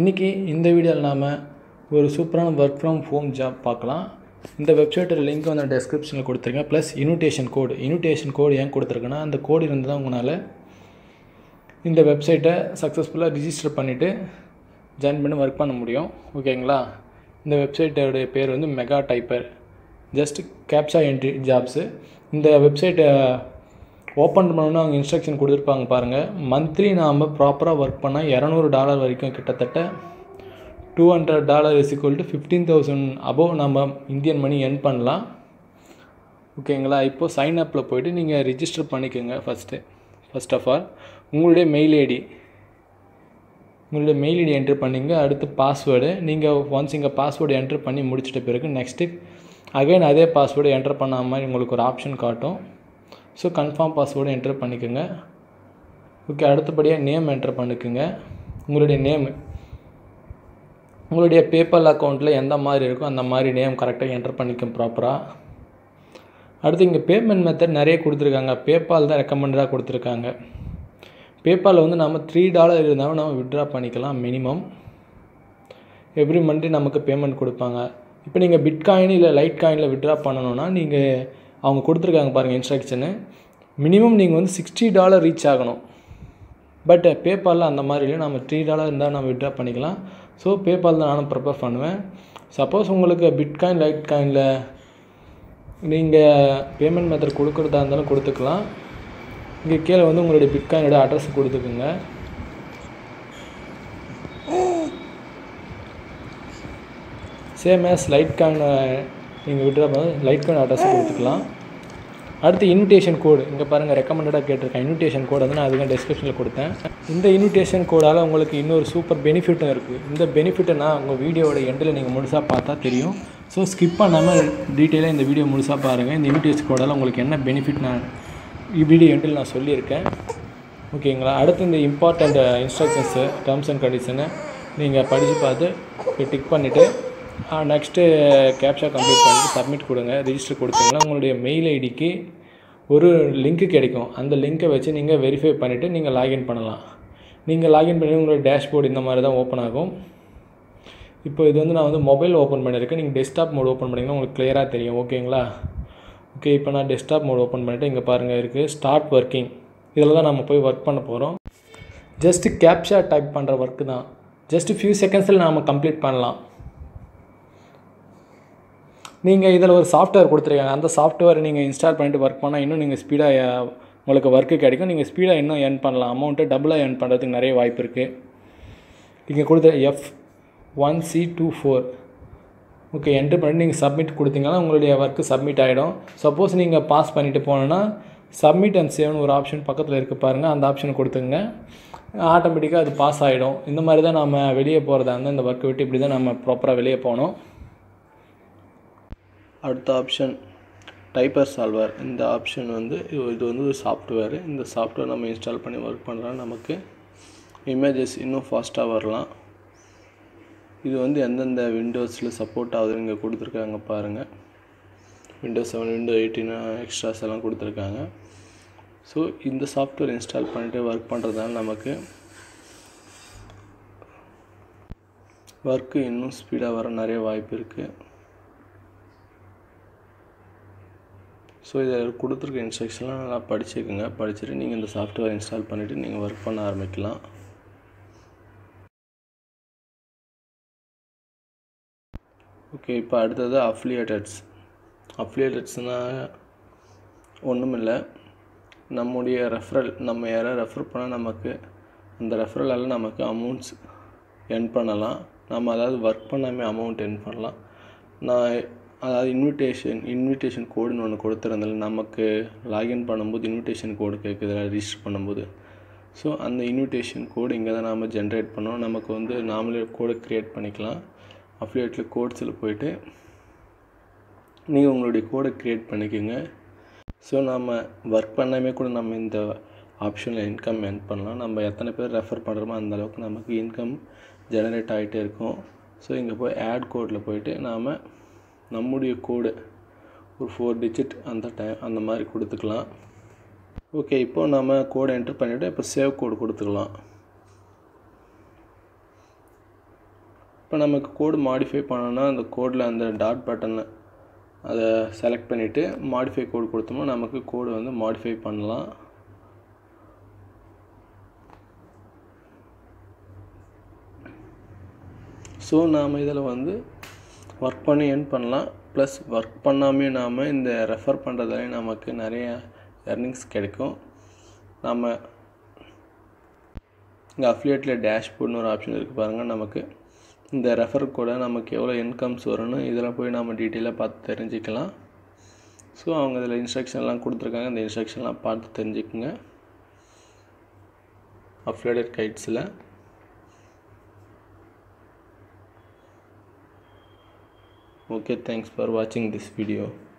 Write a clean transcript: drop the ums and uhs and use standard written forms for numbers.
இன்றைக்கி இந்த வீடியோவில் நாம் ஒரு சூப்பரான ஒர்க் ஃப்ரம் ஹோம் ஜாப் பார்க்கலாம். இந்த வெப்சைட்டோட லிங்க் வந்து நான் டெஸ்கிரிப்ஷனில் கொடுத்துருக்கேன். ப்ளஸ் இன்விடேஷன் கோடு ஏன் கொடுத்துருக்கேன்னா, அந்த கோடு இருந்து தான் உங்களால் இந்த வெப்சைட்டை சக்ஸஸ்ஃபுல்லாக ரிஜிஸ்டர் பண்ணிவிட்டு ஜாயின் பண்ணி ஒர்க் பண்ண முடியும். ஓகேங்களா? இந்த வெப்சைட்டோடைய பேர் வந்து mega typer, just captcha entry jobs. இந்த வெப்சைட்டை ஓப்பன் பண்ணணும்னு அவங்க இன்ஸ்ட்ரக்ஷன் கொடுத்துருப்பாங்க பாருங்கள். மந்த்லி நாம் ப்ராப்பராக ஒர்க் பண்ணால் $200 வரைக்கும், கிட்டத்தட்ட $200 = 15,000 அபோவ் நம்ம இந்தியன் மணி எர்ன் பண்ணலாம். ஓகேங்களா? இப்போது சைன் அப்பில் போய்ட்டு நீங்கள் ரிஜிஸ்டர் பண்ணிக்கோங்க. ஃபர்ஸ்ட் ஆஃப் ஆல் உங்களுடைய மெயில் ஐடி என்ட்ரு பண்ணிங்க. அடுத்து பாஸ்வேர்டு நீங்கள் ஒன்ஸ் இங்கே பாஸ்வேர்டு என்ட்ரு பண்ணி முடிச்சிட்ட பிறகு நெக்ஸ்ட்டு அகைன் அதே பாஸ்வேர்டு என்ட்ரு பண்ண மாதிரி உங்களுக்கு ஒரு ஆப்ஷன் காட்டும். ஸோ கன்ஃபார்ம் பாஸ்வேர்டு என்ட்ரு பண்ணிக்கோங்க. ஓகே, அடுத்தபடியாக நேம் என்ட்ரு பண்ணிக்கோங்க. உங்களுடைய உங்களுடைய பேபால் அக்கௌண்ட்டில் எந்த மாதிரி இருக்கோ அந்த மாதிரி நேம் கரெக்டாக என்ட்ரு பண்ணிக்கோங்க ப்ராப்பராக. அடுத்து இங்கே பேமெண்ட் மெத்தட் நிறைய கொடுத்துருக்காங்க. பேபால் தான் ரெக்கமெண்டடாக கொடுத்துருக்காங்க. பேபாலில் வந்து நம்ம $3 இருந்தாலும் நம்ம வித்ட்ரா பண்ணிக்கலாம். மினிமம் எவ்ரி மந்த் நமக்கு பேமெண்ட் கொடுப்பாங்க. இப்போ நீங்கள் பிட்காயின் இல்லை லைட் காயினில் வித்ட்ரா பண்ணணுன்னா நீங்கள் அவங்க கொடுத்துருக்காங்க பாருங்கள் இன்ஸ்ட்ரக்ஷனு. மினிமம் நீங்கள் வந்து $60 ரீச் ஆகணும். பட் பேபாலில் அந்த மாதிரி இல்லை. நம்ம $3 இருந்தால் நம்ம வித்ட்ரா பண்ணிக்கலாம். ஸோ பேபால் தான் நானும் ப்ரிஃபர் பண்ணுவேன். சப்போஸ் உங்களுக்கு பிட்காயின் லைட் காயினில் நீங்கள் பேமெண்ட் மெத்தட் கொடுக்குறதா இருந்தாலும் கொடுத்துக்கலாம். இங்கே கீழே வந்து உங்களுடைய பிட்காயினோட அட்ரஸ் கொடுத்துக்குங்க. சேம் ஆஸ் லைட் காயின் நீங்கள் விட்ரா பண்ண லைட் காயின் அட்ரஸ் கொடுத்துக்கலாம். அடுத்து இன்விடேஷன் கோடு இங்கே பாருங்கள், ரெக்கமெண்டடாக கேட்டிருக்கேன். இன்விடேஷன் கோடு வந்து நான் அதுக்கு டெஸ்கிரிப்ஷனில் கொடுத்தேன். இந்த இன்விடேஷன் கோடால் உங்களுக்கு இன்னொரு சூப்பர் பெனிஃபிட்டும் இருக்குது. இந்த பெனிஃபிட்டை நான் உங்கள் வீடியோட எண்டில் நீங்கள் முழுசாக பார்த்தா தெரியும். ஸோ ஸ்கிப் பண்ணாமல் டீட்டெயிலாக இந்த வீடியோ முழுசாக பாருங்கள். இந்த இன்விடேஷன் கோடால் உங்களுக்கு என்ன பெனிஃபிட் நான் வீடியோ எண்டில் நான் சொல்லியிருக்கேன். ஓகேங்களா? அடுத்து இந்த இம்பார்ட்டண்ட் இன்ஸ்ட்ரக்ஷன்ஸு, டேர்ம்ஸ் அண்ட் கண்டிஷனை நீங்கள் படித்து பார்த்து டிக் பண்ணிவிட்டு நெக்ஸ்ட்டு கேப்சா கம்ப்ளீட் பண்ணிவிட்டு சப்மிட் கொடுங்க. ரிஜிஸ்டர் கொடுத்தீங்கன்னா உங்களுடைய மெயில் ஐடிக்கு ஒரு லிங்க்கு கிடைக்கும். அந்த லிங்க்கை வச்சு நீங்கள் வெரிஃபை பண்ணிவிட்டு நீங்கள் லாகின் பண்ணலாம். நீங்கள் லாகின் பண்ணி உங்களுடைய டேஷ்போர்டு இந்த மாதிரி தான் ஓப்பன் ஆகும். இப்போ இது வந்து நான் வந்து மொபைல் ஓப்பன் பண்ணியிருக்கேன். நீங்கள் டெஸ்க்டாப் மோட் ஓப்பன் பண்ணிங்கன்னா உங்களுக்கு கிளியராக தெரியும். ஓகேங்களா? ஓகே, இப்போ நான் டெஸ்க்டாப் மோட் ஓப்பன் பண்ணிவிட்டு இங்கே பாருங்கள் இருக்குது ஸ்டார்ட் ஒர்க்கிங். இதில் தான் நம்ம போய் ஒர்க் பண்ண போகிறோம். ஜஸ்ட்டு கேப்சா டைப் பண்ணுற ஒர்க்கு தான். ஜஸ்ட்டு ஃபியூ செகண்ட்ஸில் நாம் கம்ப்ளீட் பண்ணலாம். நீங்கள் இதில் ஒரு சாஃப்ட்வேர் கொடுத்துருக்காங்க. அந்த சாஃப்ட்வேரை நீங்கள் இன்ஸ்டால் பண்ணிவிட்டு ஒர்க் பண்ணால் இன்னும் நீங்கள் ஸ்பீடாக உங்களுக்கு ஒர்க்கு கிடைக்கும். நீங்கள் ஸ்பீடாக இன்னும் ஏர்ன் பண்ணலாம். அமௌண்ட்டை டபுளாக ஏர்ன் பண்ணுறதுக்கு நிறைய வாய்ப்பு இருக்குது. இங்கே கொடுத்த F1C24 ஓகே என்ட்ரு பண்ணிட்டு நீங்கள் சப்மிட் கொடுத்தீங்கன்னா உங்களுடைய ஒர்க்கு சப்மிட் ஆகிடும். சப்போஸ் நீங்கள் பாஸ் பண்ணிவிட்டு போனோன்னா சப்மிட் அண்ட் சேவ்னு ஒரு ஆப்ஷன் பக்கத்தில் இருக்குது பாருங்கள். அந்த ஆப்ஷனை கொடுத்துங்க. ஆட்டோமேட்டிக்காக அது பாஸ் ஆகிடும். இந்த மாதிரி தான் நம்ம வெளியே போகிறதா இருந்தால் இந்த ஒர்க்கை விட்டு இப்படி தான் நம்ம ப்ராப்பராக வெளியே போகணும். அடுத்த ஆப்ஷன் டைப்பர் சால்வர். இந்த ஆப்ஷன் வந்து இது வந்து ஒரு சாஃப்ட்வேர். இந்த சாஃப்ட்வேர் நம்ம இன்ஸ்டால் பண்ணி ஒர்க் பண்ணுறோம். நமக்கு இமேஜஸ் இன்னும் ஃபாஸ்ட்டாக வரலாம். இது வந்து எந்தெந்த விண்டோஸில் சப்போர்ட் ஆகுதுன்னு இங்கே கொடுத்துருக்காங்க பாருங்கள். Windows 7, Windows 18 எக்ஸ்ட்ராஸ் எல்லாம் கொடுத்துருக்காங்க. ஸோ இந்த சாஃப்ட்வேர் இன்ஸ்டால் பண்ணிவிட்டு ஒர்க் பண்ணுறதுனால நமக்கு ஒர்க்கு இன்னும் ஸ்பீடாக வர நிறைய வாய்ப்பு இருக்குது. ஸோ இதில் கொடுத்துருக்க இன்ஸ்ட்ரக்ஷன்லாம் நல்லா படிச்சுக்கோங்க. படிச்சுட்டு நீங்கள் இந்த சாஃப்ட்வேர் இன்ஸ்டால் பண்ணிவிட்டு நீங்கள் ஒர்க் பண்ண ஆரம்பிக்கலாம். ஓகே, இப்போ அடுத்தது அஃபிலியேட்டட்ஸ்னால் ஒன்றும் இல்லை. நம்முடைய நம்ம யாரை ரெஃபர் பண்ணால் நமக்கு அந்த ரெஃபரலால் நமக்கு அமௌண்ட்ஸ் எர்ன் பண்ணலாம். நம்ம அதாவது ஒர்க் பண்ணாமல் அமௌண்ட் எர்ன் பண்ணலாம். அதாவது இன்விடேஷன் கோடுன்னு ஒன்று கொடுத்துருந்தால நமக்கு லாகின் பண்ணும்போது இன்விடேஷன் கோடு கேட்குது ரிஜிஸ்டர் பண்ணும்போது. ஸோ அந்த இன்விடேஷன் கோடு இங்கே தான் நாம் ஜென்ரேட் பண்ணோம். நமக்கு வந்து நாமளே கோடு க்ரியேட் பண்ணிக்கலாம். அஃபிலியேட்டில் கோட்ஸில் போய்ட்டு நீங்கள் உங்களுடைய கோடை க்ரியேட் பண்ணிக்கோங்க. ஸோ நம்ம ஒர்க் பண்ணாமே கூட நம்ம இந்த ஆப்ஷனில் இன்கம் எர்ன் பண்ணலாம். நம்ம எத்தனை பேர் ரெஃபர் பண்ணுறோமோ அந்தளவுக்கு நமக்கு இன்கம் ஜெனரேட் ஆகிட்டே இருக்கும். ஸோ இங்கே போய் ஆட் கோடில் போய்ட்டு நாம் நம்முடைய கோடு ஒரு 4 டிஜிட் அந்த மாதிரி கொடுத்துக்கலாம். ஓகே, இப்போது நம்ம கோடை என்ட்ரு பண்ணிவிட்டு இப்போ சேவ் கோடு கொடுத்துக்கலாம். இப்போ நமக்கு கோடு மாடிஃபை பண்ணோன்னா அந்த கோடில் அந்த டாட் பட்டனை அதை செலக்ட் பண்ணிவிட்டு மாடிஃபை கோடு கொடுத்தோம்னா நமக்கு கோடு வந்து மாடிஃபை பண்ணலாம். ஸோ நாம் இதில் வந்து ஒர்க் பண்ணி எர்ன் பண்ணலாம். ப்ளஸ் ஒர்க் பண்ணாமே நாம் இந்த ரெஃபர் பண்ணுறதாலே நமக்கு நிறைய எர்னிங்ஸ் கிடைக்கும். நம்ம இங்கே அஃபிலியேட்டில் டேஷ்போர்ட்னு ஒரு ஆப்ஷன் இருக்குது பாருங்கள். நமக்கு இந்த ரெஃபர் கூட நமக்கு எவ்வளோ இன்கம்ஸ் வரும்னு இதில் போய் நம்ம டீட்டெயிலாக பார்த்து தெரிஞ்சுக்கலாம். ஸோ அவங்க இதில் இன்ஸ்ட்ரக்ஷன்லாம் கொடுத்துருக்காங்க. இந்த இன்ஸ்ட்ரக்ஷன்லாம் பார்த்து தெரிஞ்சுக்குங்க அஃபிலியேட்டட் கைட்ஸில். Okay, thanks for watching this video.